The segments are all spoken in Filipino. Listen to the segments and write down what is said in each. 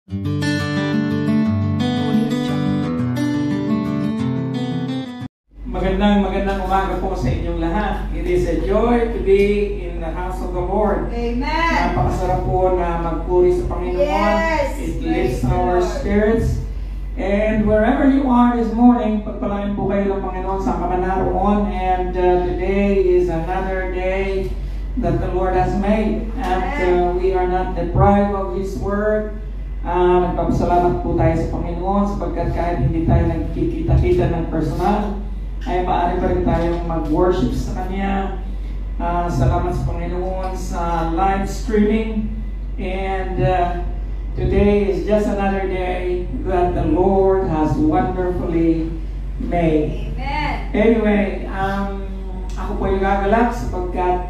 Magandang umaga po sa inyong lahat. It is a joy to be in the house of the Lord. Amen. Napakasarap po na magpuri sa Panginoon. Yes. It lifts our spirits. And wherever you are this morning, pagpalain po kayo ng Panginoon sa kamanaroon. And today is another day that the Lord has made. And we are not deprived of His Word. Nagpapasalamat po tayo sa Panginoon sapagkat kahit hindi tayo nagkikita-kita ng personal, ay maaari pa rin tayong mag-worship sa Kanya. Salamat sa Panginoon sa live streaming. And today is just another day that the Lord has wonderfully made. Amen. Anyway, ako po yung gagalak sapagkat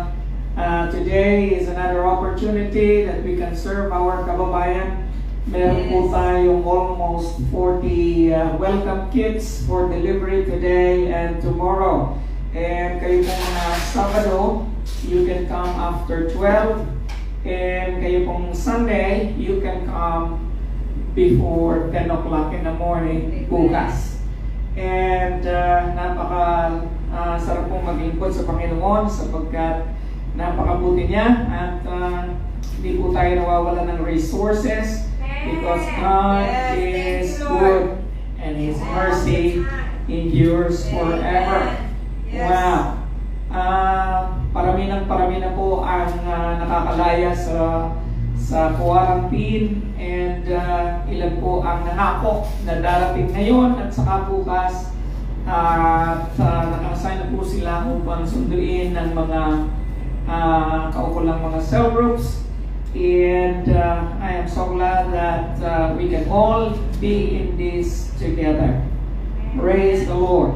today is another opportunity that we can serve our kababayan. Meron po tayong almost 40 welcome kits for delivery today and tomorrow. And kayo pong Sabado, you can come after 12. And kayo pong Sunday, you can come before 10 o'clock in the morning bukas. And sarap pong maglingkod sa Panginoon sapagkat napakabuti niya at hindi po tayo nawawala ng resources. Because God is good and His mercy endures forever. Wow! Parami na po ang nakakalaya sa quarantine and ilan po ang nangako na darating ngayon at saka bukas naka-assign na po sila upang sunduin ng mga kaukulang mga cell groups. And I am so glad that we can all be in this together. Praise the Lord.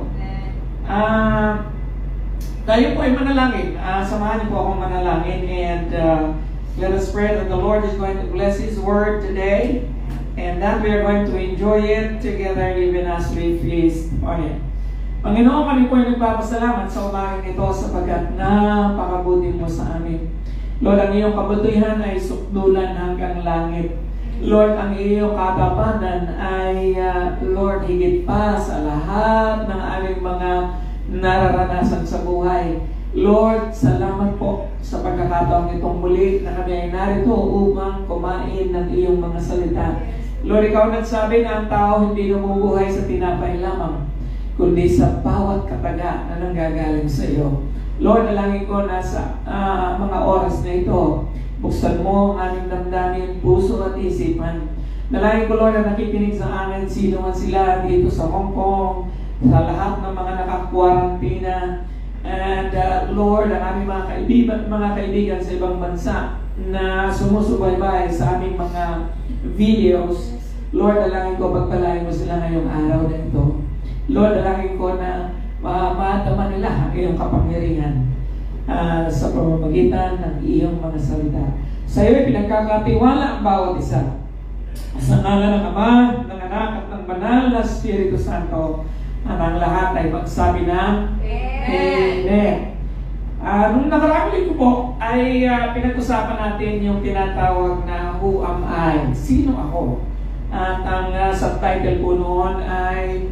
Tayo po ay manalangin. Samahan niyo po akong manalangin. And let us pray that the Lord is going to bless His Word today. And that we are going to enjoy it together even as we feast on it. Panginoon, kami po ay nagpapasalamat sa umagang ito sapagkat napakabuti mo sa amin. Lord, ang iyong kabutihan ay sukdulan hanggang langit. Lord, ang iyong katapatan ay, Lord, higit pa sa lahat ng aming mga nararanasan sa buhay. Lord, salamat po sa pagkakataong itong muli na kami ay narito upang kumain ng iyong mga salita. Lord, ikaw nagsabi na ang tao hindi namumuhay sa tinapay lamang, kundi sa bawat kataga na nanggagaling sa iyo. Lord, nalangin ko na sa mga oras na ito, buksan mo ang aming damdamin, puso at isipan. Nalangin ko, Lord, na nakikinig sa amin, sino man sila dito sa Hong Kong, sa lahat ng mga nakakwarantina. And Lord, ang aming mga kaibigan sa ibang bansa na sumusubaybay sa aming mga videos. Lord, nalangin ko, pagpalain mo sila ngayong araw na ito. Lord, nalangin ko na maadama nila ang iyong kapangyarihan sa pamamagitan ng iyong mga salita. Sa iyo ay pinagkakatiwala ang bawat isa. Sa ngalan ng Ama, ng Anak at ng Banal na Espiritu Santo, at ang lahat ay magsabi ng Amen. Nung nakaraang linggo po ay pinag-usapan natin yung tinatawag na Who Am I? Sino ako? At ang subtitle po noon ay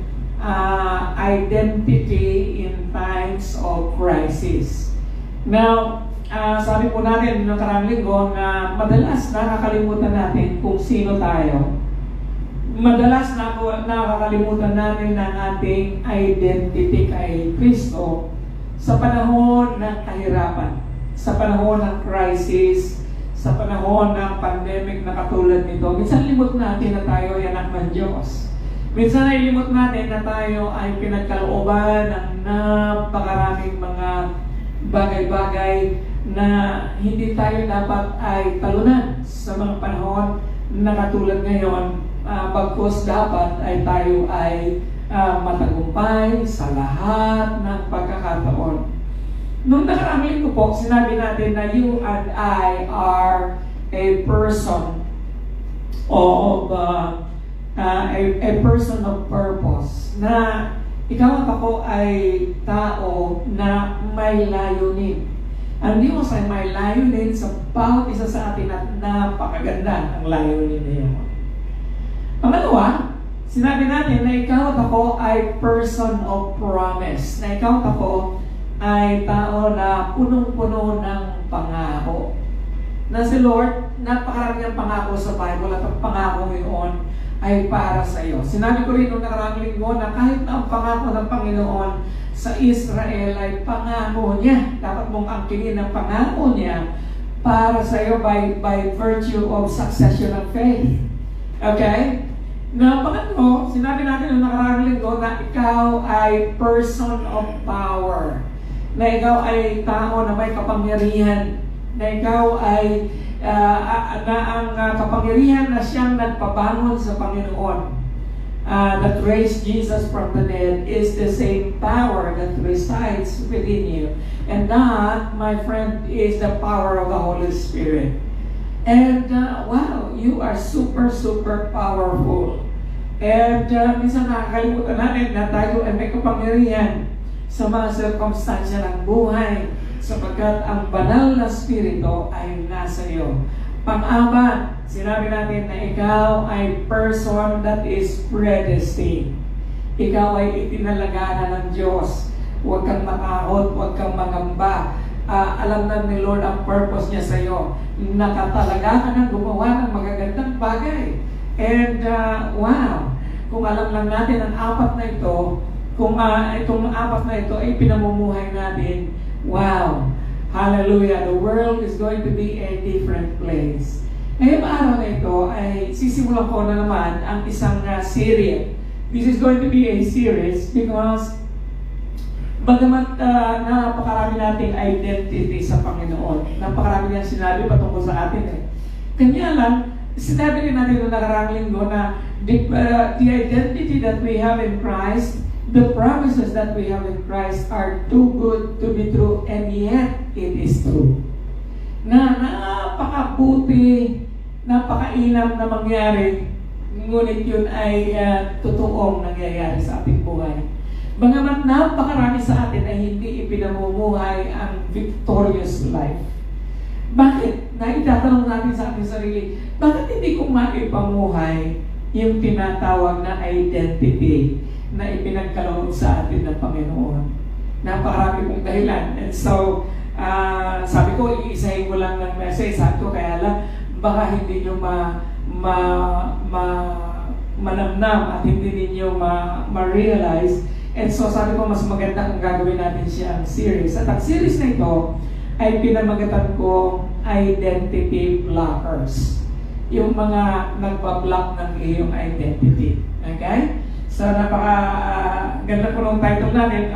Identity in Times of Crisis. Now, sabi po natin noong nakaraang linggo na madalas nakakalimutan natin kung sino tayo. Madalas nakakalimutan natin ng ating identity kay Kristo sa panahon ng kahirapan, sa panahon ng crisis, sa panahon ng pandemic na katulad nito. Minsan limot natin na tayo ay anak ng Diyos. Minsan ay limot natin na tayo ay pinagkalooban ng napakaraming mga bagay-bagay na hindi tayo dapat ay talunan sa mga panahon na katulad ngayon. Bagkus dapat ay tayo ay matagumpay sa lahat ng pagkakataon. Nung nakaraang ko po, sinabi natin na you and I are a person of a person of purpose, na ikaw at ako ay tao na may layunin. Ang Diyos ay may layunin sa bawat isa sa atin at napakaganda ang layunin niya. Pangalawa, sinabi natin na ikaw at ako ay person of promise. Na ikaw at ako ay tao na punong-puno ng pangako. Na si Lord, napakarami ng pangako sa Bible at ang pangako ngayon ay para sa iyo. Sinabi ko rin noong nakaraang linggo na kahit na ang pangako ng Panginoon sa Israel ay pangako niya, dapat mong angkinin ang pangako niya para sa iyo by virtue of succession of faith. Okay? Na pangatlo, sinabi natin noong nakaraang linggo na ikaw ay person of power. Na ikaw ay tao na may kapangyarihan, na ikaw ay ang kapangyarihan na siyang nagpabangon sa Panginoon, that raised Jesus from the dead, is the same power that resides within you. And that, my friend, is the power of the Holy Spirit. And wow, you are super, super powerful. And minsan nakakalimutan natin na tayo ay may kapangyarihan sa mga sirkumstansya ng buhay, sapagkat ang banal na spirito ay nasa iyo. Pang-apat, sinabi natin na ikaw ay person that is predestined. Ikaw ay itinalagana ng Diyos. Huwag kang matakot, huwag kang mangamba. Alam na ni Lord ang purpose niya sa iyo. Nakatalaga ka ng gumawa ng magagandang bagay. And wow, kung alam lang natin ang apat na ito, kung itong apat na ito ay pinamumuhay natin, wow, hallelujah, the world is going to be a different place. Ngayong araw na ito ay sisimulan ko na naman ang isang series. This is going to be a series because bagamat napakarami nating identity sa Panginoon, napakarami niyang sinabi patungkol sa atin Kanya lang, sinabi rin natin noong nakaraang linggo na the identity that we have in Christ, the promises that we have in Christ are too good to be true, and yet it is true. Na napakabuti, napakainam na mangyari, ngunit yun ay totoong nangyayari sa ating buhay. Bagamat napakarami sa atin ay hindi ipinamumuhay ang victorious life. Bakit? Naitatanong natin sa ating sarili, bakit hindi ko maipamuhay yung tinatawag na identity na ipinagkaloob sa atin ng Panginoon? Napakarami kong dahilan. And so, sabi ko, iisahin ko lang ng message. Sabi ko, kaya lang, baka hindi nyo manamnam at hindi ninyo ma-realize. And so, sabi ko, mas maganda kung gagawin natin siyang series. At ang series na ito ay pinamagatan ko identity blockers. Yung mga nagpa-block ng iyong identity. Okay? So, ganda po ng title natin,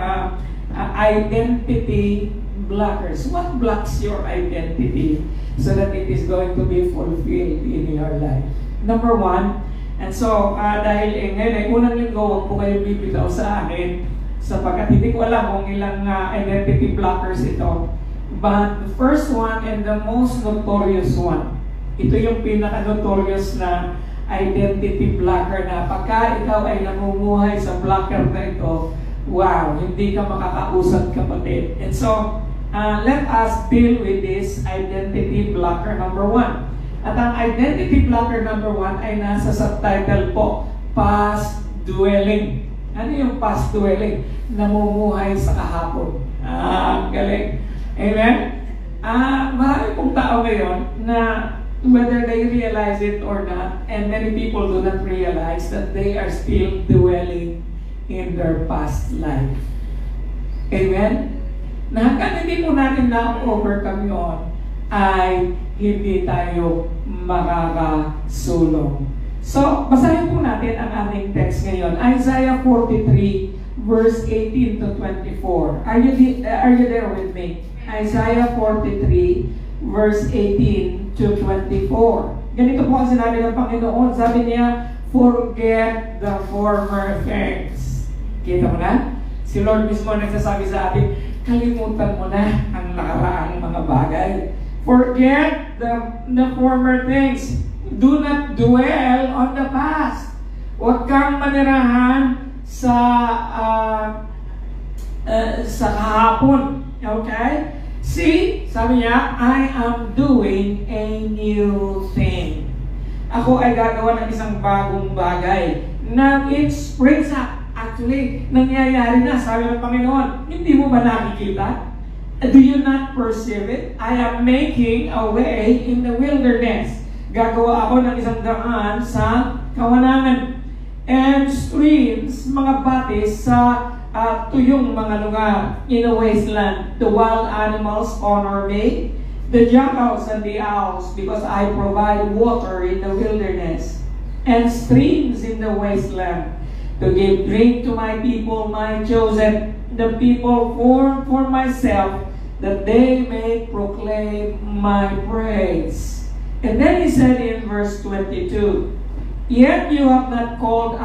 Identity Blockers. What blocks your identity so that it is going to be fulfilled in your life? Number one, and so, dahil ngayon ay unang linggo, huwag po kayo bibitaw sa akin sapagkat hindi ko alam kung ilang identity blockers ito. But the first one and the most notorious one, ito yung pinaka-notorious na identity blocker na pagka ikaw ay namumuhay sa blocker na ito, wow, hindi ka makakausap kapatid. And so, let us deal with this identity blocker number one. At ang identity blocker number one ay nasa subtitle po, past dwelling. Ano yung past dwelling? Namumuhay sa kahapon. Galing. Amen? Marami pong tao ngayon na whether they realize it or not, and many people do not realize that they are still dwelling in their past life. Amen? Na hanggang hindi po natin na-overcome yun, ay hindi tayo makakasulong. So, basahin po natin ang ating text ngayon. Isaiah 43, verse 18 to 24. Are you there with me? Isaiah 43, verse 18 to 24. Ganito po ang sinabi ng Panginoon. Sabi niya, forget the former things. Kita mo na? Si Lord mismo nagsasabi sa atin, kalimutan mo na ang nakaraang mga bagay. Forget the former things. Do not dwell on the past. Huwag kang manirahan sa kahapon. Okay? See, sabi niya, I am doing a new thing. ako ay gagawa ng isang bagong bagay na it springs up. Actually, nangyayari na, sabi ng Panginoon. Hindi mo ba nakikita? Do you not perceive it? I am making a way in the wilderness. Gagawa ako ng isang daan sa kawanangan. And streams, mga batis sa tuyong mga lugar in a wasteland. The wild animals honor me, the jackals and the owls, because I provide water in the wilderness and streams in the wasteland, to give drink to my people, my chosen, the people formed for myself, that they may proclaim my praise. And then he said in verse 22, yet you have not called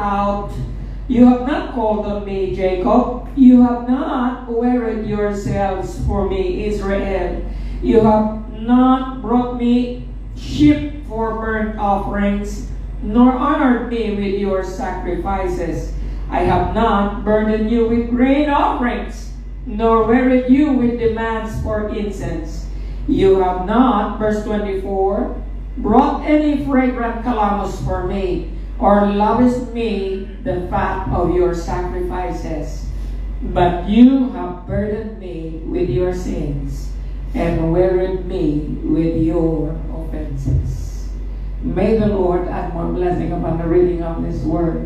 on me, Jacob. You have not wearied yourselves for me, Israel. You have not brought me sheep for burnt offerings, nor honored me with your sacrifices. I have not burdened you with grain offerings, nor wearied you with demands for incense. You have not, verse 24, brought any fragrant calamus for me, or lavished me the fat of your sacrifices. But you have burdened me with your sins, and wearied me with your offenses. May the Lord add more blessing upon the reading of this word.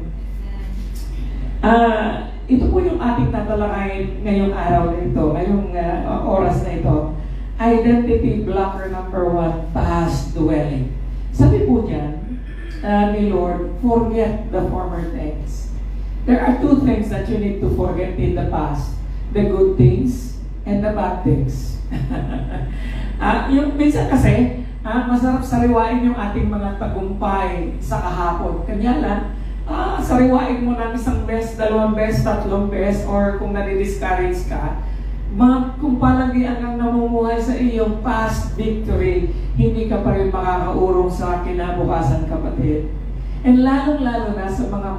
Ito po yung ating tatalakayin ngayong araw na ito, ngayong oras na ito. Identity blocker number 1, past dwelling. Sabi po dyan ni Lord, forget the former things. There are 2 things that you need to forget in the past. The good things and the bad things. Yung minsan kasi, masarap sariwain yung ating mga tagumpay sa kahapon. Kanya lang, sariwain mo ng isang beses, 2 beses, 3 beses, or kung nadi-discourage ka, kung palagian kang namumuhay sa iyong past victory, hindi ka pa rin makakaurong sa kinabukasan, kapatid. And lalong-lalo na sa mga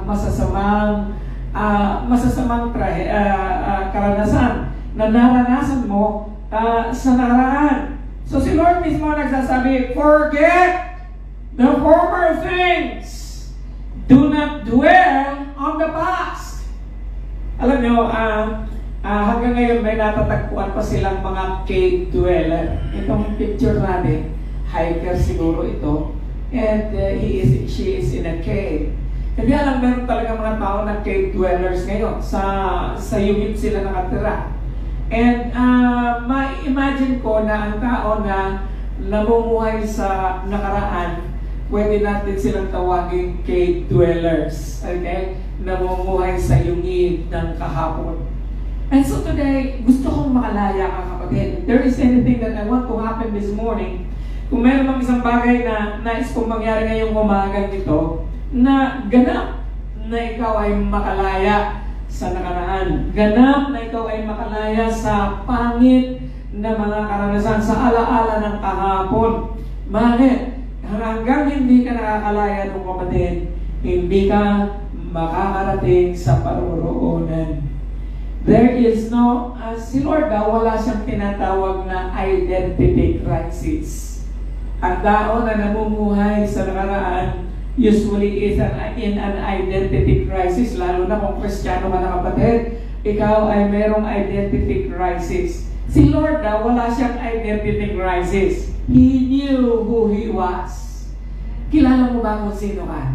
masasamang karanasan na naranasan mo sa nakaraan. So si Lord mismo nagsasabi, forget the former things. Do not dwell on the past. Alam nyo, hanggang ngayon may natatagpuan pa silang mga cave dweller. Itong picture natin, hiker siguro ito. And she is in a cave. Hindi alam, meron talaga mga tao na cave dwellers ngayon. Sa yungit sila nakatira. And ma-imagine ko na ang tao na namumuhay sa nakaraan, pwede natin silang tawagin cave dwellers. Okay? Namumuhay sa yungit ng kahapon. And so today, gusto kong makalaya ka, kapatid. If there is anything that I want to happen this morning, kung meron mang isang bagay na nais kong mangyari ngayong umagang ito, na ganap na ikaw ay makalaya sa nakaraan. Ganap na ikaw ay makalaya sa pangit na mga karanasan, sa alaala ng kahapon. Bakit? Hanggang hindi ka nakakalaya ng kapatid, hindi ka makakarating sa paruroonan. There is no, si Lord daw, wala siyang tinatawag na identity crisis. Ang tao na namumuhay sa nakaraan usually is in an identity crisis, lalo na kung Kristiyano ka na, kapatid, ikaw ay merong identity crisis. Si Lord daw, wala siyang identity crisis. He knew who He was. Kilala mo ba kung sino ka?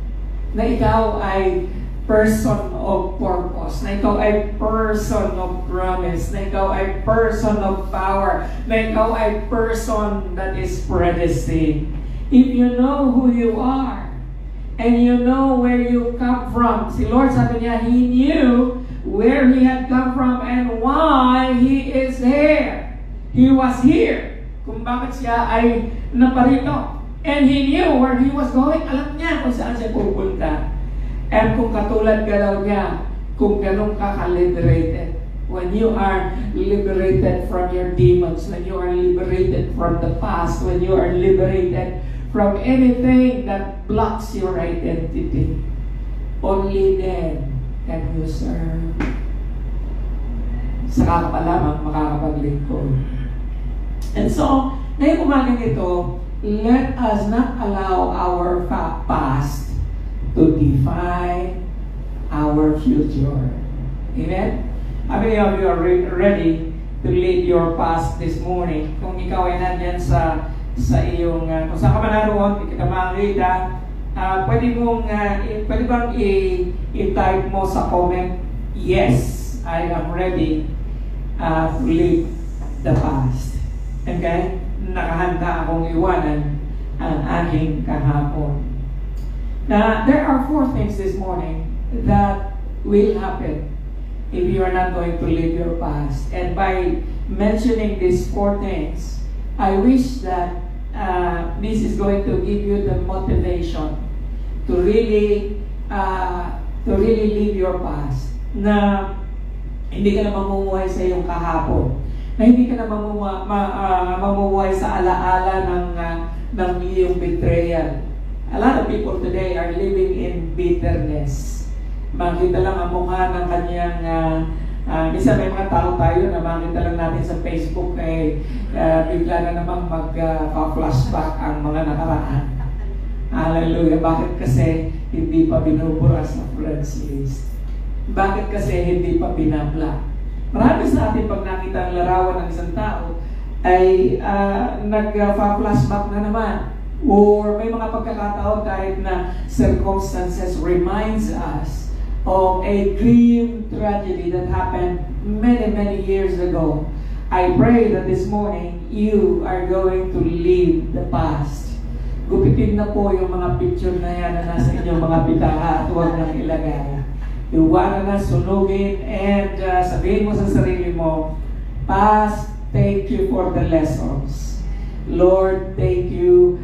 Na ikaw ay person of purpose, na ikaw ay person of promise, na ikaw ay person of power, na ikaw ay person that is predestined. If you know who you are, and you know where you come from, si Lord sabi niya, He knew where He had come from and why He is here. He was here. Kung bakit siya ay naparito. And He knew where He was going. Alam niya kung saan siya pupunta. And kung katulad ka daw niya, kung ganun ka ka-liberated. When you are liberated from your demons, when you are liberated from the past, when you are liberated from anything that blocks your identity, only then can you serve. Saka ka pa lamang makakapaglingkod. And so, ngayong umagang ito, let us not allow our past to define our future. Amen? How many of you are ready to leave your past this morning? Kung ikaw ay nandyan sa iyong, kung saan ka man naroon, hindi ka makakita, pwede bang i-type mo sa comment, yes, I am ready to leave the past. Okay? Nakahanda akong iwanan ang aking kahapon. Now, there are 4 things this morning that will happen if you are not going to leave your past. And by mentioning these 4 things, I wish that this is going to give you the motivation to really leave your past. Na hindi ka na mamumuhay sa iyong kahapon. Na hindi ka na mamumuhay sa alaala ng iyong betrayal. A lot of people today are living in bitterness. Makita lang ang mukha ng kanyang, minsan may mga tao tayo na makita lang natin sa Facebook bigla na namang mag-flashback ang mga nakaraan. Hallelujah. Bakit kasi hindi pa binubura sa friends list? Bakit kasi hindi pa binabla? Marami sa atin pag nakita ang larawan ng isang tao ay nag-flashback na naman. Or may mga pagkakataon kahit na circumstances reminds us of a grim tragedy that happened many years ago. I pray that this morning you are going to leave the past. Gupitin na po yung mga picture na yan na nasa inyong mga pitaka at huwag nang ilagay. Iwanan na, sunugin, and sabihin mo sa sarili mo, past, thank you for the lessons. Lord, thank you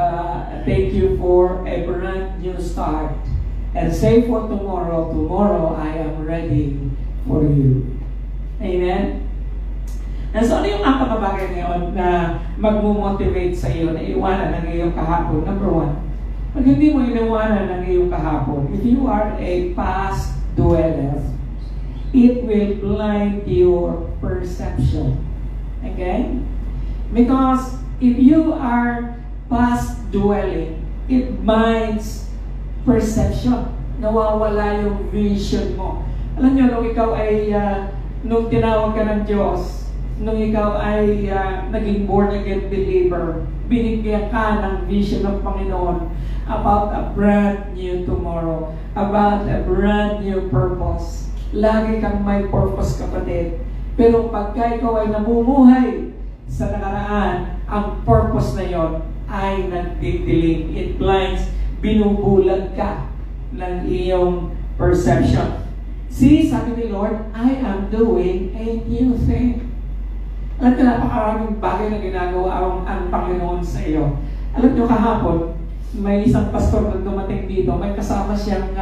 for a brand new start. And say for tomorrow, I am ready for you. Amen? And so ano yung mga bagay ngayon na magmumotivate sa iyo na iwanan ng iyong kahapon? Number 1, pag hindi mo iniwanan ng iyong kahapon, if you are a past dweller, it will blind your perception. Okay? Because if you are past dwelling, it binds perception. Nawawala yung vision mo. Alam nyo, nung ikaw ay, nung tinawag ka ng Diyos, nung ikaw ay naging born again believer, binigyan ka ng vision ng Panginoon about a brand new tomorrow, about a brand new purpose. Lagi kang may purpose, kapatid. Pero pagka ikaw ay namumuhay sa nakaraan, ang purpose na yon ay nagdidilim. It blinds, binubulag ka ng iyong perception. See, sabi ni Lord, I am doing a new thing. Alam niyo, napakaraming bagay na ginagawa ang Panginoon sa iyo. Alam niyo, kahapon, may isang pastor na dumating dito, may kasama siyang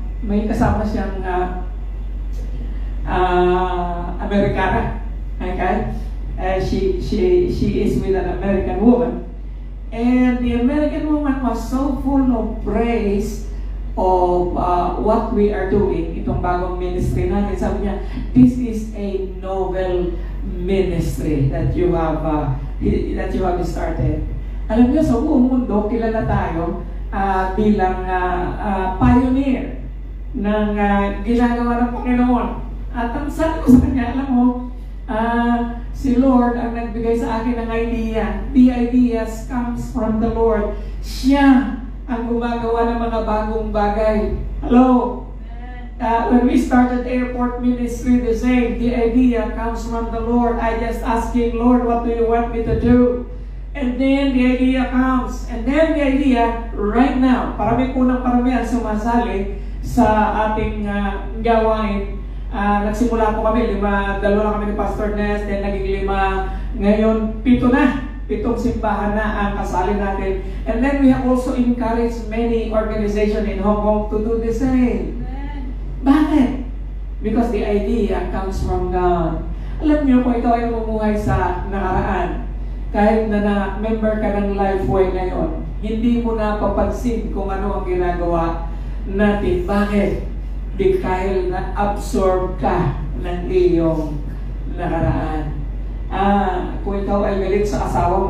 Amerikana. Okay? She is with an American woman. And the American woman was so full of praise of what we are doing, itong bagong ministry natin. Sabi niya, this is a novel ministry that you have started. Alam niyo, sa buong mundo, kilala tayo bilang pioneer ng ginagawa ng Panginoon. At ang sabi ko sa kanya, alam mo, si Lord ang nagbigay sa akin ng idea. The ideas comes from the Lord. Siya ang gumagawa ng mga bagong bagay. Hello? When we started airport ministry, the same. The idea comes from the Lord. I just ask Him, Lord, what do you want me to do? And then the idea comes. And then the idea, right now, parami ang sumasali sa ating gawain. Nagsimula po kami, 2 kami ni Pastor Ness, then naging 5, ngayon 7 na. 7 simbahan na ang kasali natin. And then we have also encouraged many organizations in Hong Kong to do the same. Bakit? Because the idea comes from God. Alam niyo, kung ikaw ay mamumuhay sa nakaraan, kahit na member ka ng Lifeway ngayon, hindi mo na papansin kung ano ang ginagawa natin. Bakit? Dahil na-absorb ka ng iyong nakaraan. Kung ikaw ay galit sa asawa mo,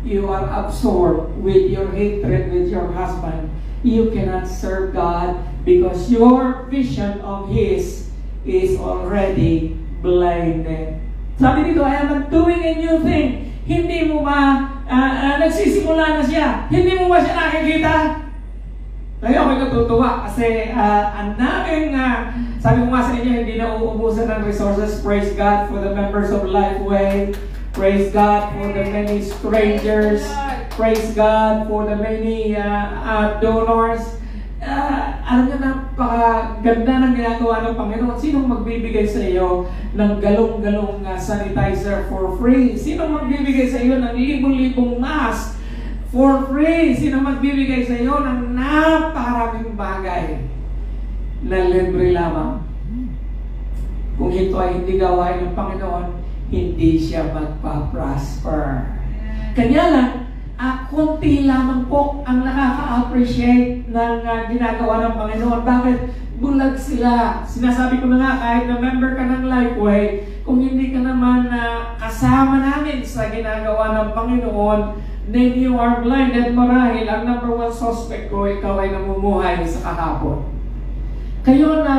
you are absorbed with your hatred with your husband, you cannot serve God because your vision of His is already blinded. Sabi dito, I am doing a new thing. Hindi mo ba nagsisimula na siya? Hindi mo ba siya nakikita? Kaya ako'y natutuwa kasi ang daming, sabi ko nga sa inyo, hindi na uubusan ng resources. Praise God for the members of Lifeway. Praise God for the many strangers. Praise God for the many donors. Alam niyo, napakaganda ng ginagawa ng Panginoon. Sinong magbibigay sa iyo ng galong-galong sanitizer for free? Sinong magbibigay sa iyo ng libong-libong mask for free? Sino magbibigay sa iyo ng napakaraming bagay na libre lamang? Kung ito ay hindi gawain ng Panginoon, hindi siya magpa-prosper. Kanya lang, konti lamang po ang nakaka-appreciate ng ginagawa ng Panginoon. Bakit? Bulag sila. Sinasabi ko na nga, kahit na member ka ng Lifeway, kung hindi ka naman kasama namin sa ginagawa ng Panginoon, then you are blind. At marahil, ang number one suspect ko, ikaw ay namumuhay sa kahapon. Kayo na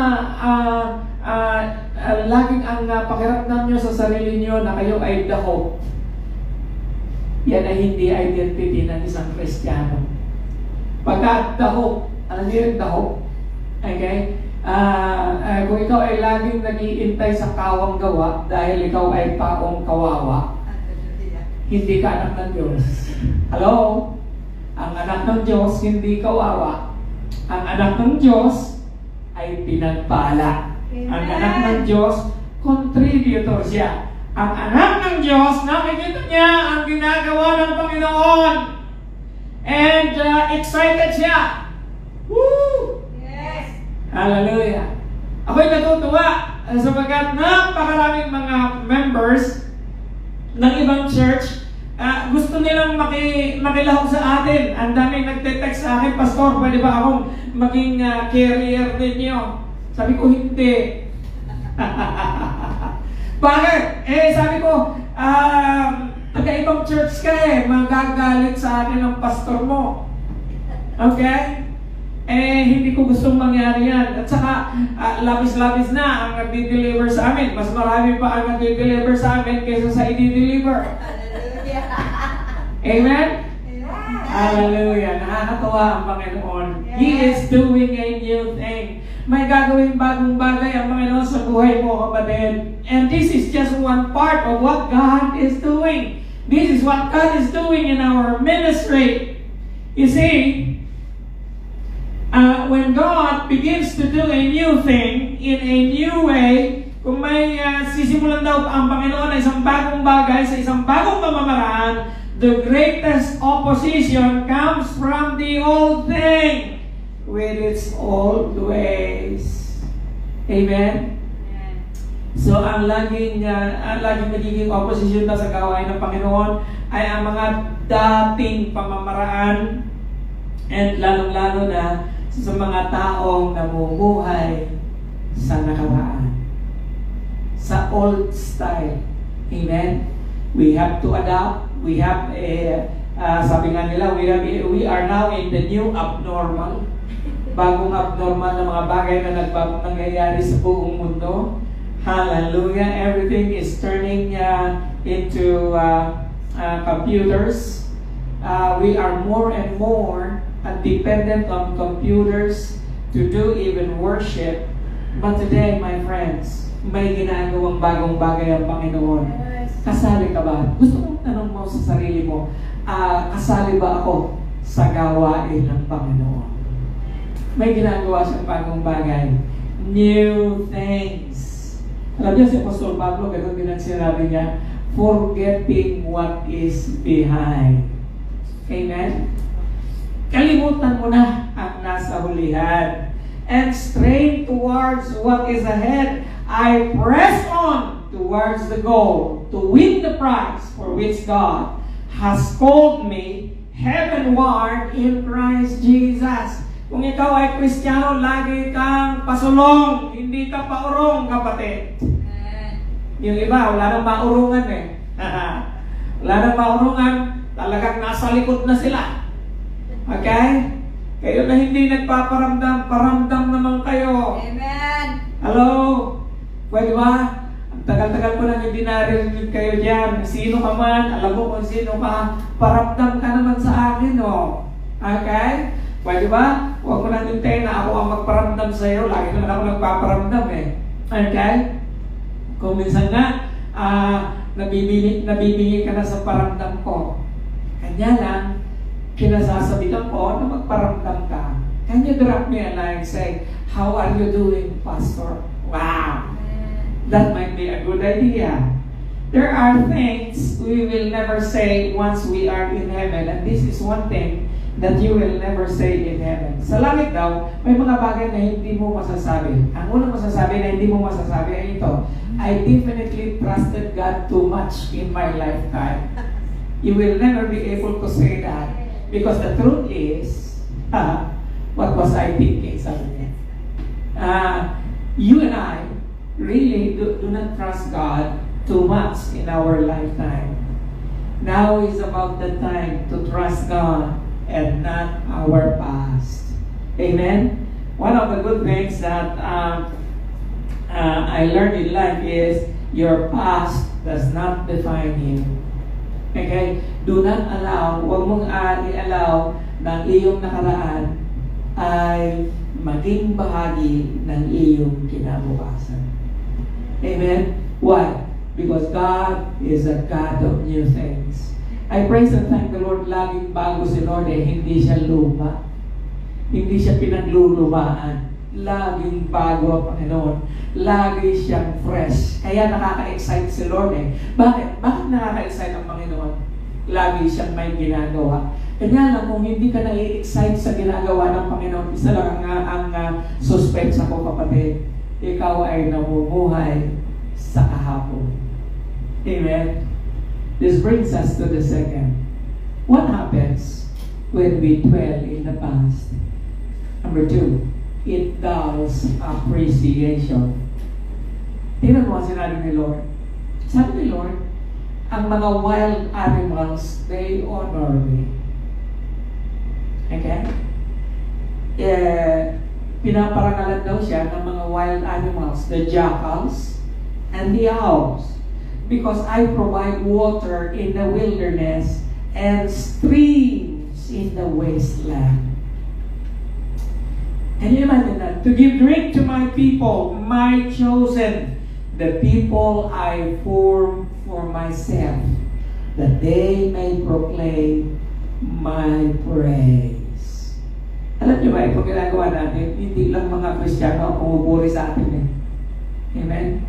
laging ang pakiramdam nyo sa sarili nyo na kayo ay the hope. Yan ay hindi identity ng isang Kristiyano. Pagka the hope, alam niyo yung the hope? Okay? Kung ikaw ay laging nag-iintay sa kawang gawa dahil ikaw ay taong kawawa, hindi ka anak ng Diyos. Hello? Ang anak ng Diyos, hindi kawawa. Ang anak ng Diyos ay pinagpala. Ang anak ng Diyos, contributor siya. Ang anak ng Diyos, nakikita niya ang ginagawa ng Panginoon. And excited siya. Woo! Yes! Hallelujah! Ako'y natutuwa sapagkat napakaraming mga members ng ibang church, gusto nilang makilahok sa atin. Ang daming nagte-text sa akin, Pastor, pwede ba akong maging carrier ninyo? Sabi ko, hindi. Bakit? Sabi ko, taga-ibang church ka magagalit sa akin ang pastor mo. Okay? Hindi ko gustong mangyari yan. At saka, labis-labis na ang nagdi-deliver sa amin. Mas marami pa ang nagdi-deliver sa amin kaysa sa i-deliver. Amen? Hallelujah. Nakakatawa ang Panginoon. He is doing a new thing. May gagawin bagong bagay ang Panginoon sa buhay mo, kapatid. And this is just one part of what God is doing. This is what God is doing in our ministry. You see, when God begins to do a new thing in a new way, kung may sisimulan daw ang Panginoon na isang bagong bagay sa isang bagong pamamaraan, the greatest opposition comes from the old thing with its old ways. Amen? So, ang laging nagiging opposition na sa gawain ng Panginoon ay ang mga dating pamamaraan and lalong-lalo na sa mga taong namumuhay sa nakaraan. Sa old style. Amen? We have to adapt. We have sabi nga nila, we are now in the new abnormal. Bagong abnormal na mga bagay na nangyayari sa buong mundo. Hallelujah. Everything is turning into computers. We are more and more dependent on computers to do even worship. But today, my friends, may ginagawang bagong bagay ang Panginoon. Kasali ka ba? Gusto mong tanong mo sa sarili mo, kasali ba ako sa gawain ng Panginoon? May ginagawa siyang bagong bagay. New things. Alam niyo si Apostol Pablo, ganoon din ang sinabi niya, forgetting what is behind. Amen? Kalimutan mo na ang nasa hulihan. And strain towards what is ahead. I press on towards the goal to win the prize for which God has called me heavenward in Christ Jesus. Kung ikaw ay Kristiyano, lagi kang pasulong, hindi ka paurong, kapatid. Yung iba, wala nang maurungan Wala nang maurungan, talagang nasa likod na sila. Okay? Kayo na hindi nagpaparamdam, paramdam naman kayo. Amen. Hello? Pwede ba? Ang tagal-tagal ko na hindi narinig kayo dyan. Sino ka man, alam mo kung sino ka, paramdam ka naman sa akin, oh. Okay? Pwede ba? Huwag ko lang hintayin na ako ang magparamdam sa iyo. Lagi naman ako nagpaparamdam eh. Okay? Kung minsan nga, nabibigay ka na sa paramdam ko. Kanya lang, kinasasabihan ko na magparamdam ka. Can you drop me a line say, how are you doing, Pastor? Wow! That might be a good idea. There are things we will never say once we are in heaven. And this is one thing that you will never say in heaven. Sa langit daw, may mga bagay na hindi mo masasabi. Ang unang masasabi na hindi mo masasabi ay ito, I definitely trusted God too much in my lifetime. You will never be able to say that because the truth is, what was I thinking? Sabi niya. You and I really do not trust God too much in our lifetime. Now is about the time to trust God and not our past. Amen? One of the good things that I learned in life is your past does not define you. Okay? Do not allow, huwag mong i-allow na iyong nakaraan ay maging bahagi ng iyong kinabukasan. Amen? Why? Because God is a God of new things. I praise and thank the Lord, laging bago si Lord hindi siya luma. Hindi siya pinaglulumaan. Laging bago ang Panginoon. Lagi siyang fresh. Kaya nakaka-excite si Lord Bakit? Bakit nakaka-excite ang Panginoon? Lagi siyang may ginagawa. Kanya lang, kung hindi ka na-excite sa ginagawa ng Panginoon, isa lang ang suspense ako, kapatid. Ikaw ay namumuhay sa kahapon. Amen? This brings us to the second. What happens when we dwell in the past? Number 2, it dulls appreciation. Tingnan mo ang sinabi ni Lord. Sabi ni Lord, ang mga wild animals, they honor me. Okay? Pinaparangalan daw siya ng mga wild animals, the jackals and the owls. Because I provide water in the wilderness and streams in the wasteland. Can you imagine that? To give drink to my people, my chosen, the people I form for myself, that they may proclaim my praise. Alam niyo ba, itong ginagawa natin, hindi lang mga Kristiyano ang pumupuri sa atin Amen?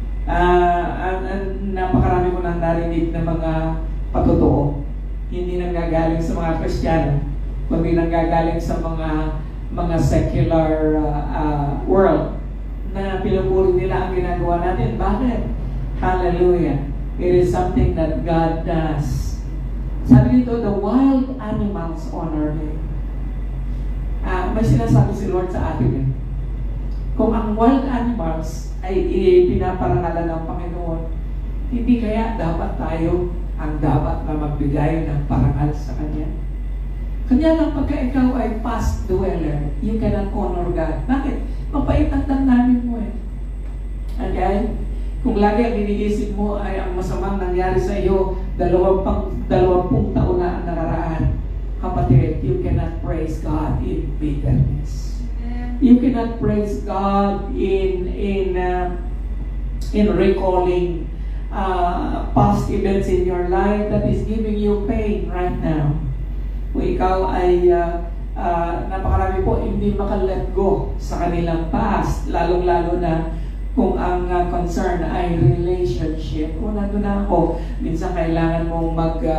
Napakarami ko nang narinig na mga patotoo. Hindi nanggagaling sa mga Kristiyano, kundi nanggagaling sa mga secular world na pinupuri nila ang ginagawa natin. Bakit? Hallelujah. It is something that God does. Sabi dito, the wild animals honor me. May sinasabi si Lord sa atin Kung ang wild animals ay pinaparangalan ng Panginoon, hindi kaya dapat tayo ang dapat na magbigay ng parangal sa Kanya? Kanya lang pagka ikaw ay past dweller, you cannot honor God. Bakit? Mapait ang damdamin mo Okay? Kung lagi ang iniisip mo ay ang masamang nangyari sa iyo 20 taon na ang nakaraan, kapatid, you cannot praise God in bitterness. You cannot praise God in recalling past events in your life that is giving you pain right now. Kung ikaw ay napakarami po hindi maka-let go sa kanilang past, lalong-lalo na kung ang concern ay relationship. Kung nandun na ako, minsan kailangan mong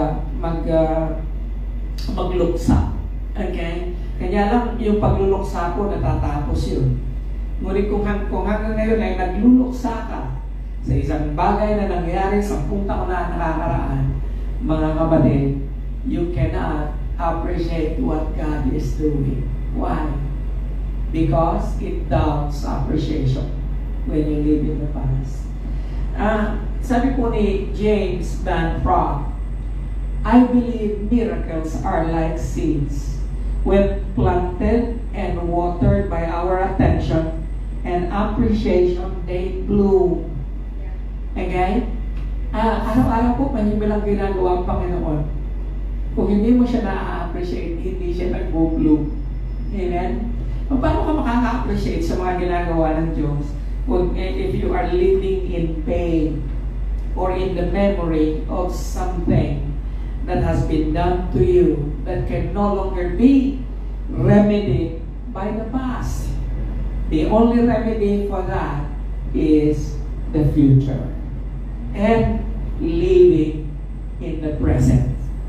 magluksa. Okay? Kanya lang yung pagluluksa ko, natatapos yun. Ngunit kung hanggang ngayon ay nagluluksa ka sa isang bagay na nangyari 10 taon na nakakaraan, mga kapatid, you cannot appreciate what God is doing. Why? Because it dulls appreciation when you live in the past. Sabi po ni James Van Praagh, I believe miracles are like seeds. When planted and watered by our attention and appreciation, they bloom. Okay? Araw-araw po may bilang ginagawa ang Panginoon. Kung hindi mo siya na-appreciate, hindi siya nag-bloom. Amen? Paano ka makaka-appreciate sa mga ginagawa ng Diyos if you are living in pain or in the memory of something that has been done to you that can no longer be remedied by the past? The only remedy for that is the future and living in the present.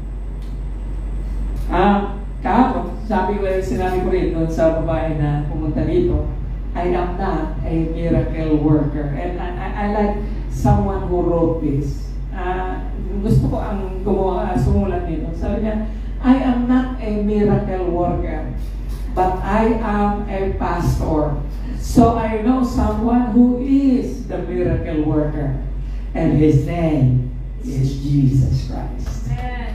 Kahapon, sinabi ko rin doon sa babae na pumunta dito, I am not a miracle worker. And I like someone who wrote this. Gusto ko ang sumulat nito. Sabi niya, I am not a miracle worker, but I am a pastor. So I know someone who is the miracle worker. And his name is Jesus Christ.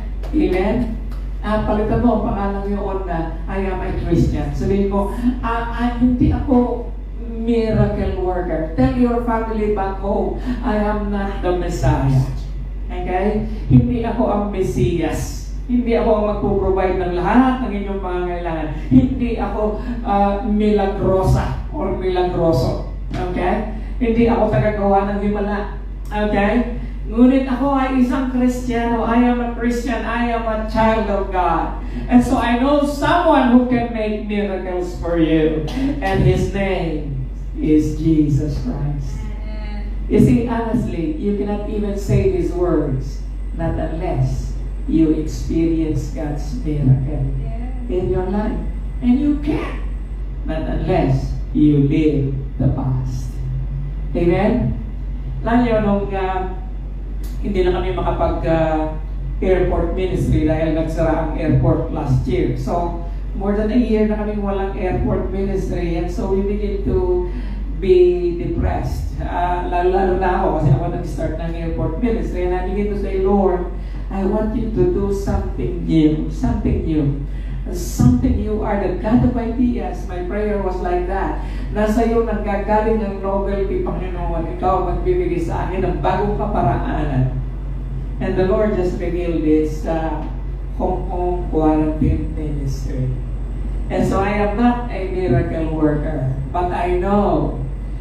Amen? Palitan mo ang pangalan yun na I am a Christian. Sabihin mo, hindi ako miracle worker. Tell your family back home, I am not the Messiah. Okay? Hindi ako ang Mesiyas. Hindi ako ang magpo-provide ng lahat ng inyong pangangailangan. Hindi ako milagrosa or milagroso. Okay? Hindi ako tagagawa ng himala. Okay? Ngunit ako ay isang Kristiyano. I am a Christian. I am a child of God. And so I know someone who can make miracles for you. And his name is Jesus Christ. You see, honestly, you cannot even say these words not unless you experience God's miracle in your life. And you can't not unless you live the past. Amen? Lalo nung hindi na kami makapag-airport ministry dahil nagsara ang airport last year. So, more than a year na kaming walang airport ministry, and so we begin to be depressed. Lalo na ako kasi ako nag-start ng airport ministry, and I begin to say, Lord, I want you to do something new, something new. Something you are the God of ideas. My prayer was like that. Nasa iyo nanggagaling ng novelty, Panginoon. Ikaw magbibigay sa akin ng bagong kaparaanan. And the Lord just revealed this Hong Kong quarantine ministry. And so I am not a miracle worker, but I know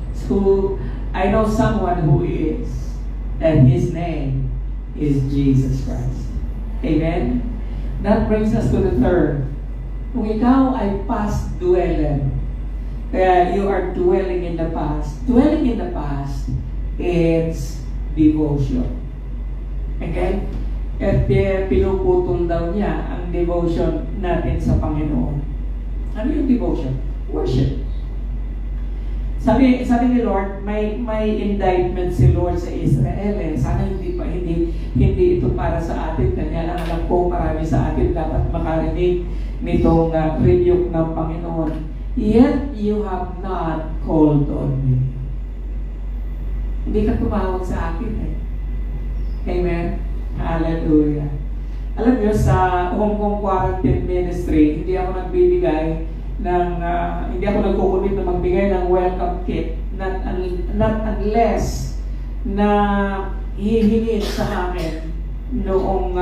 someone who is, and his name is Jesus Christ. Amen? That brings us to the third. Kung ikaw ay past dweller, you are dwelling in the past. Dwelling in the past is devotion. Okay? At pinuputol daw niya ang devotion natin sa Panginoon. Ano yung devotion? Worship. Sabi ni Lord, may indictment si Lord sa Israel. Sana hindi ito para sa atin. Kanya lang alam ko marami sa atin dapat makarinig nitong rebuke ng Panginoon. Yet you have not called on me. Hindi ka tumawag sa akin Amen? Hallelujah. Alam niyo, sa Hong Kong Quarantine Ministry, hindi ako nagbibigay ng, hindi ako nagkukulit na magbigay ng welcome kit not unless na hihingin sa akin noong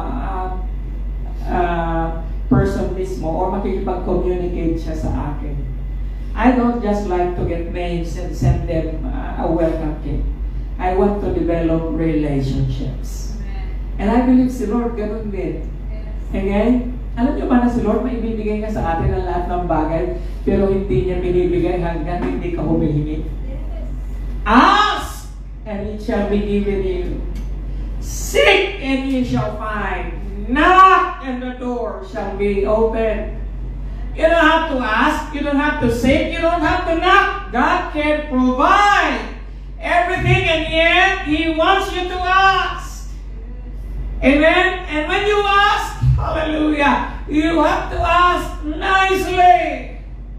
person mismo or makikipag-communicate siya sa akin. I don't just like to get names and send them a welcome kit. I want to develop relationships. And I believe si Lord ganun din. Okay? Alam niyo ba na si Lord may ibibigay niya sa atin ang lahat ng bagay pero hindi niya binibigay hanggang hindi ka humihingi? Ask and it shall be given you. Seek and ye shall find. Knock and the door shall be open. You don't have to ask. You don't have to seek. You don't have to knock. God can provide everything, and yet He wants you to ask. Amen? And when you ask, hallelujah, you have to ask nicely.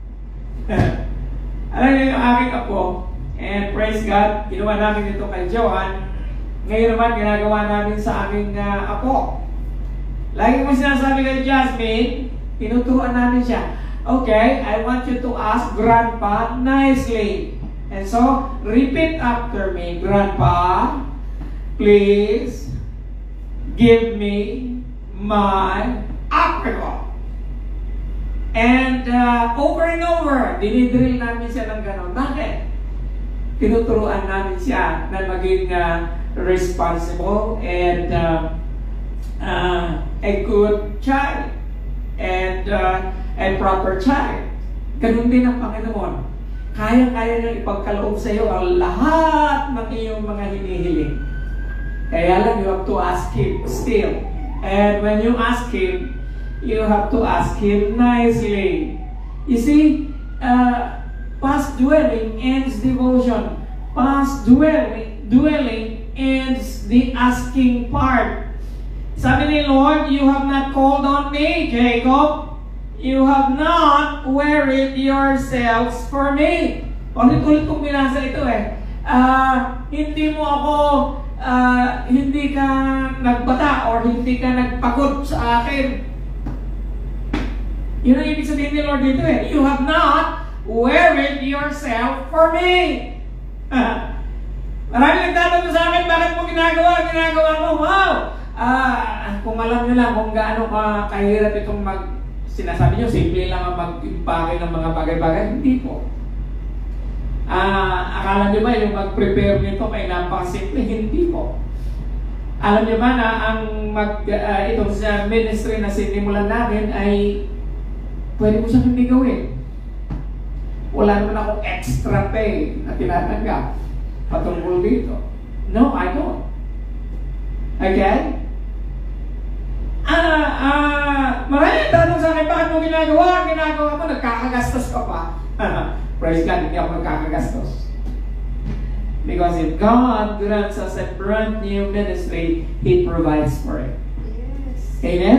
Alam niyo yung aking apo, and praise God, ginawa namin ito kay Johan. Ngayon naman, ginagawa namin sa aming apo. Lagi mo sinasabi kay Jasmine, tinuturuan namin siya. Okay, I want you to ask Grandpa nicely. And so, repeat after me. Grandpa, please give me my apple. And over and over, dinidrill namin siya ng gano'n. Bakit? Tinuturuan namin siya na maging responsible and a good child and a proper child. Ganun din ang Panginoon. Kaya-kaya niyang ipagkaloob sa iyo ang lahat ng iyong mga hinihiling. Kaya lang, you have to ask Him still. And when you ask Him, you have to ask Him nicely. You see, past dwelling ends devotion. Past dwelling ends the asking part. Sabi ni Lord, you have not called on me, Jacob. You have not worried yourselves for me. Ulit-ulit kong binasa ito eh. Hindi mo ako, hindi ka nagbata or hindi ka nagpagod sa akin. Yun ang ibig sabihin ni Lord dito eh. You have not worried yourself for me. Marami nagtatanong sa akin, bakit mo ginagawa mo? Wow! Kung alam nyo lang kung gaano kahirap itong sinasabi nyo, simple lang ang mag-impake ng mga bagay-bagay. Hindi po. Akala nyo ba yung mag-prepare nito ay napakasimple? Hindi po. Alam nyo ba na ang itong sa ministry na sinimulan natin ay pwede mo siyang hindi gawin. Wala naman akong extra pay na tinatanggap patungkol dito. No, I don't. Okay? Maraming tanong sa akin, bakit mo ginagawa? Ginagawa mo, nagkakagastos ka pa. Praise God, hindi ako nagkakagastos. Because if God grants us a brand new ministry, He provides for it. Yes. Amen?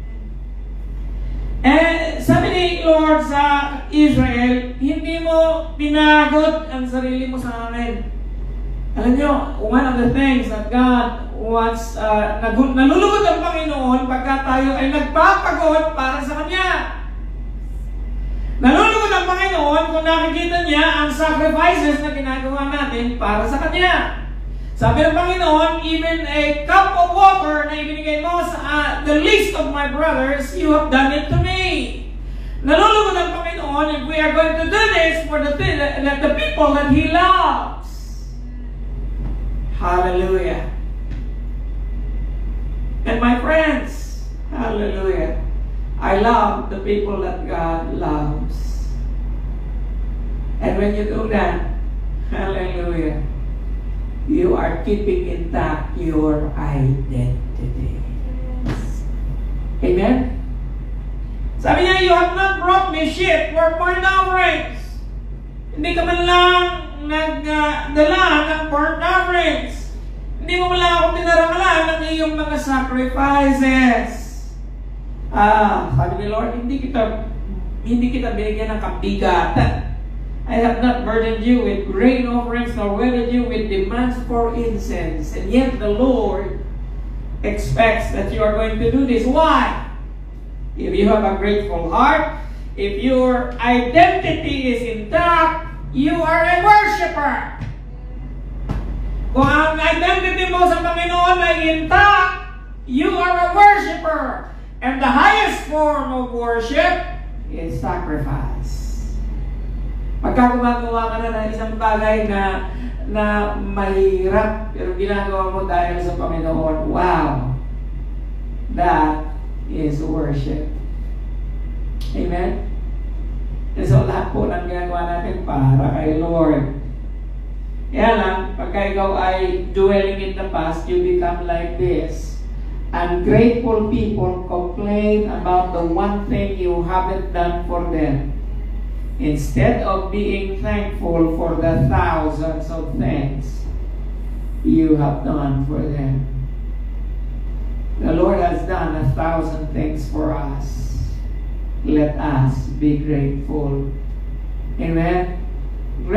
And sabi ni Lord sa Israel, hindi mo pinagod ang sarili mo sa amin. Alam nyo, one of the things that God wants, nalulugod ang Panginoon pagka tayo ay nagpapagod para sa Kanya. Nalulugod ang Panginoon kung nakikita niya ang sacrifices na ginagawa natin para sa Kanya. Sabi ng Panginoon, even a cup of water na ibinigay mo sa the least of my brothers, you have done it to me. Nalulugod ang Panginoon if we are going to do this for the people that He loves. Hallelujah. And my friends, hallelujah, I love the people that God loves. And when you do that, hallelujah, you are keeping intact your identity. Yes. Amen? Sabi niya, you have not brought me shit for burnt offerings. Hindi ka man lang nagdala ng burnt offerings. Hindi mo man lang ako pinarangalan ng iyong mga sacrifices. Sabi ni Lord, hindi kita binigyan ng kabigatan. I have not burdened you with grain offerings, nor wedded you with demands for incense. And yet the Lord expects that you are going to do this. Why? If you have a grateful heart, if your identity is intact, you are a worshiper. Kung ang identity mo sa Panginoon ay intact, you are a worshiper. And the highest form of worship is sacrifice. Pagka gumagawa ka na ng isang bagay na mahirap, pero ginagawa mo dahil sa Panginoon, wow! That is worship. Amen? And so lahat po ng ginagawa natin para kay Lord. Kaya lang, pagka ikaw ay dwelling in the past, you become like this. Ungrateful people complain about the one thing you haven't done for them, instead of being thankful for the thousands of things you have done for them. The Lord has done 1,000 things for us. Let us be grateful. Amen?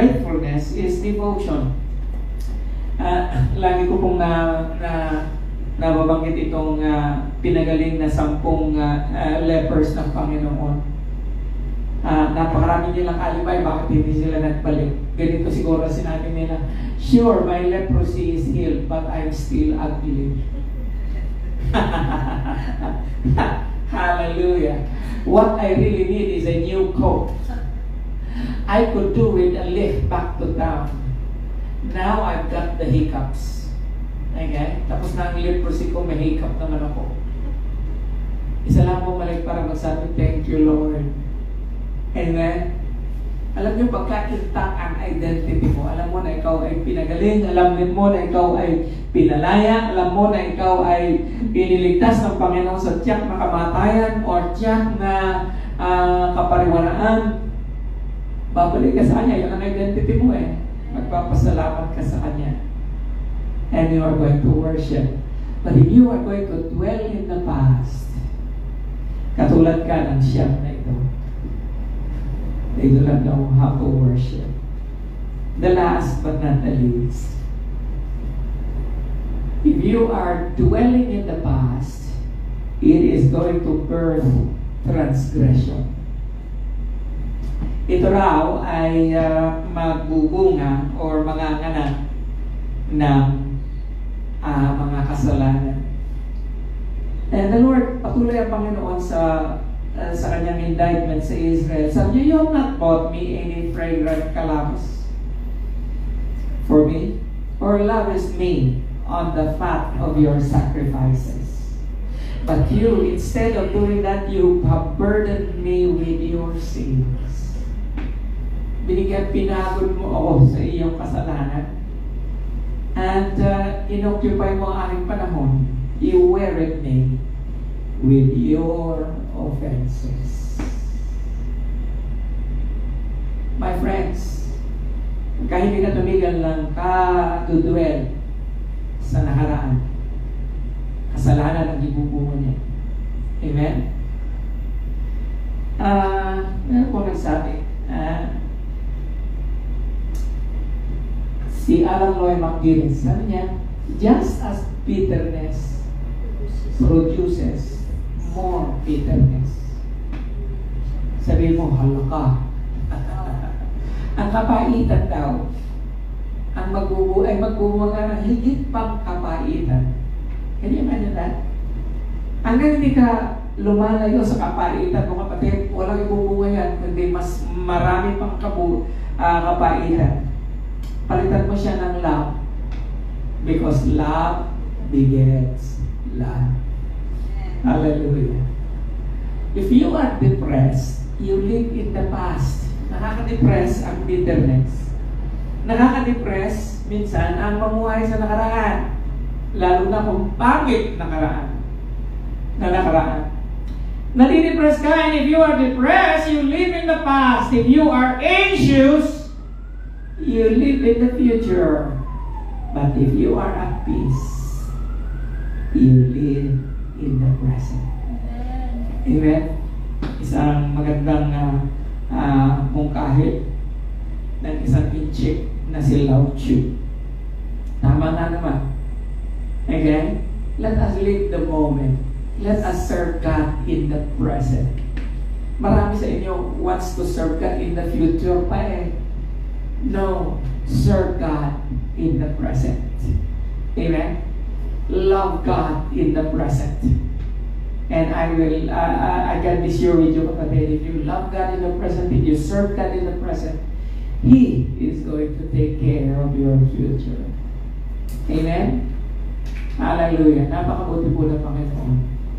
Gratefulness is devotion. Lagi ko pong na mabanggit itong pinagaling na 10 lepers ng Panginoon. Napakarami nilang alibay bakit hindi sila nagbalik. Ganito siguro sinabi nila, sure, my leprosy is healed, but I'm still ugly. Hallelujah. What I really need is a new coat. I could do with a lift back to town. Now I've got the hiccups. Okay? Tapos na ang leprosy ko, may hiccup naman ako. Isa lang bumalik para magsabi, thank you, Lord. Amen? Alam niyo, pagka-intact ang identity mo, alam mo na ikaw ay pinagaling, alam mo na ikaw ay pinalaya, alam mo na ikaw ay iniligtas ng Panginoon sa tiyak na kamatayan o tiyak na kapariwanaan, babalik ka sa Kanya, yun ang identity mo eh. Magpapasalamat ka sa Kanya. And you are going to worship. But if you are going to dwell in the past, katulad ka ng siyam na ito, they do not know how to worship. The last but not the least, if you are dwelling in the past, it is going to birth transgression. Ito raw ay magbubunga or manganganak ng mga kasalanan. And the Lord, patuloy ang Panginoon sa kanyang indictment sa Israel. Sabi niya, you have not bought me any fragrant calamus for me, or lavished me on the fat of your sacrifices. But you, instead of doing that, you have burdened me with your sins. Pinagod mo ako sa iyong kasalanan. And inoccupy mo ang aking panahon. You wearied me with your offenses. My friends, kahit hindi ka tumigil lang ka-dudwell sa nakaraan, kasalanan ang ibubungo niya. Amen? Meron po nagsabi, si Alan Lloyd McGinnis, sabi niya, just as bitterness produces more bitterness. Sabi mo, halaka. Ang kapaitan daw, ang magbubunga ng higit pang kapaitan. Can you imagine that? Hanggang hindi ka lumalayo sa kapaitan mo, kapatid, walang ibubunga yan, kundi mas marami pang kapaitan. Palitan mo siya ng love, because love begets love. Hallelujah. If you are depressed, you live in the past. Nakaka-depress ang bitterness. Nakaka-depress minsan ang mamuhay sa nakaraan. Lalo na kung pangit nakaraan. Nadidepress ka, and if you are depressed, you live in the past. If you are anxious, you live in the future. But if you are at peace, you live in the present. Amen? Isang magandang mungkahit ng isang inchik na si Lao Tzu. Tama nga naman. Okay? Let us live the moment. Let us serve God in the present. Marami sa inyo wants to serve God in the future pa eh. No, serve God in the present. Amen? Love God in the present. And I can be sure with you, kapatid, if you love God in the present, if you serve God in the present, He is going to take care of your future. Amen? Hallelujah. Napakabuti po ng Panginoon.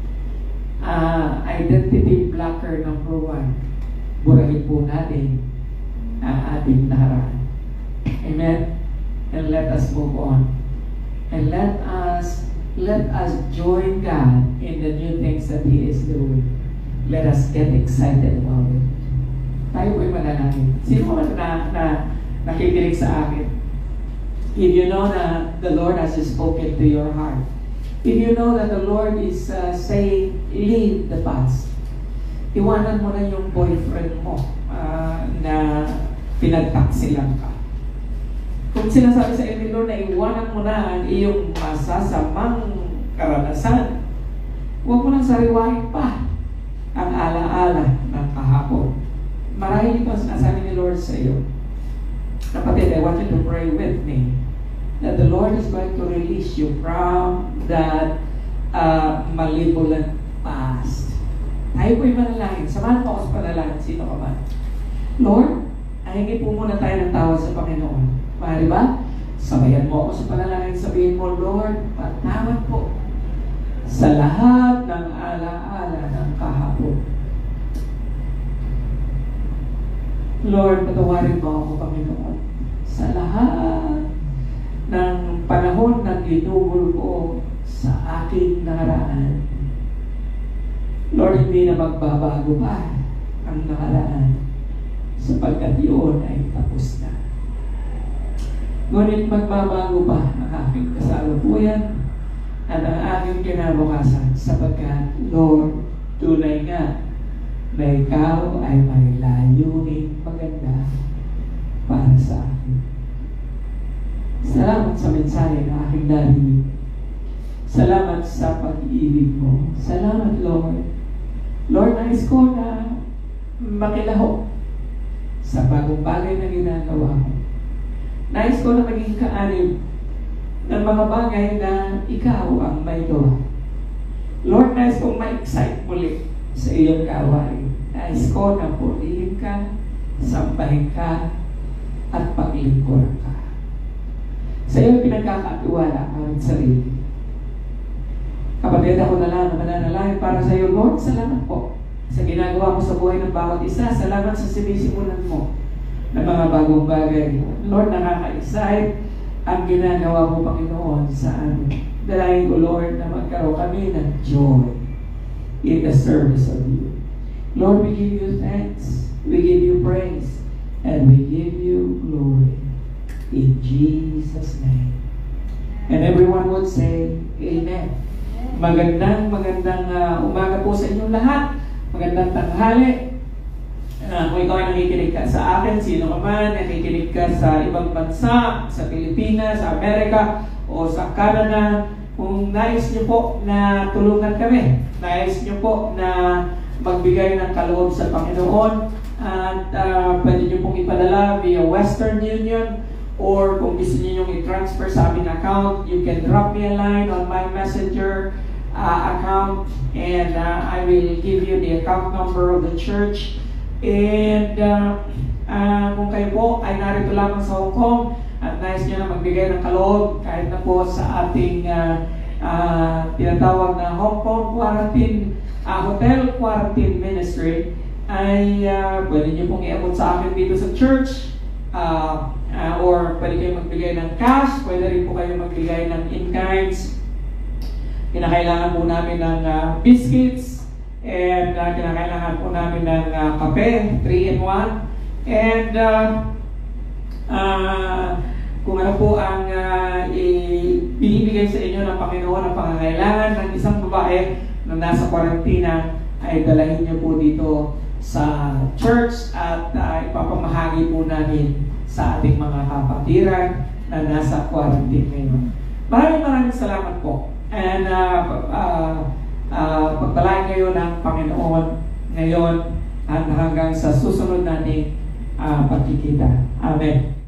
Identity blocker number 1. Burahin po natin ang ating nakaraan. Amen? And let us move on. And let us join God in the new things that He is doing. Let us get excited about it. Tayo po'y manalangin. Sino man na nakikinig sa akin? If you know that the Lord has spoken to your heart, if you know that the Lord is saying, leave the past, iwanan mo na yung boyfriend mo na pinagtaksilan ka. Kung sinasabi sa inyo, Lord, na iwanan mo na ang iyong masasamang karanasan. Huwag mo nang sariwain pa ang alaala ng kahapon. Marahil ito ang sinasabi ni Lord sa iyo. Kapatid, I want you to pray with me that the Lord is going to release you from that malevolent past. Tayo po'y manalangin. Samahan mo ako sa panalangin. Sino ka man? Lord, hingi po muna tayo ng tawad sa Panginoon. Maaari ba? Sabayan mo ako sa panalangin. Sabihin mo, Lord, patawad po sa lahat ng alaala ng kahapon. Lord, patawarin mo ako, Panginoon, sa lahat ng panahon na ginugol ko sa aking nakaraan. Lord, hindi na magbabago pa ang nakaraan sapagkat yun ay tapos na. Ngunit magbabago pa ang aking kasalukuyan at ang aking kinabukasan sapagkat, Lord, tunay nga na ikaw ay may layuning maganda para sa akin. Salamat sa mensahe na aking narinig. Salamat sa pag-ibig mo. Salamat, Lord. Lord, nais ko na makilahok sa bagong bagay na ginagawa mo. Nais ko na maging kaanib ng mga bagay na ikaw ang may gawa. Lord, nais kong ma-excite muli sa iyong gawain. Nais ko na purihin ka, sampahin ka, at paglingkuran ka. Sa iyo pinagkakatiwala ang aming sarili. Kapatid, ako na lang na mananalangin para sa iyo, Lord. Salamat po sa ginagawa mo sa buhay ng bawat isa. Salamat sa sinisimulan mo ng mga bagong bagay. Lord, nakaka-excite ang ginagawa mo, Panginoon, sa amin. Dalangin ko, Lord, na magkaroon kami ng joy in the service of you. Lord, we give you thanks, we give you praise, and we give you glory. In Jesus' name. And everyone would say, Amen. Magandang umaga po sa inyong lahat. Magandang tanghali. Kung ikaw ay nakikinig ka sa akin, sino ka man, nakikinig ka sa ibang bansa, sa Pilipinas, sa Amerika, o sa Canada, kung nais nyo po na tulungan kami, nais nyo po na magbigay ng kaloob sa Panginoon, at pwede nyo pong ipadala via Western Union, or kung gusto niyo yung i-transfer sa aming account, you can drop me a line on my messenger account, and I will give you the account number of the church. And kung kayo po ay narito lamang sa Hong Kong at nais nyo na magbigay ng kaloob kahit na po sa ating tinatawag na Hong Kong Quarantine Hotel Quarantine Ministry, ay pwede nyo pong iabot sa akin dito sa church, or pwede kayo magbigay ng cash, pwede rin po kayo magbigay ng in-kinds. Kinakailangan po namin ng biscuits, and kinakailangan po namin ng kape, 3-in-1. And kung ano po ang ibibigay sa inyo ng Panginoon ang pangangailangan ng isang babae na nasa kwarantina, ay dalahin niyo po dito sa church at ipapamahagi po namin sa ating mga kapatiran na nasa quarantine ngayon. Maraming salamat po. And pagpalain kayo ng Panginoon ngayon at hanggang sa susunod nating pagkikita. Amen.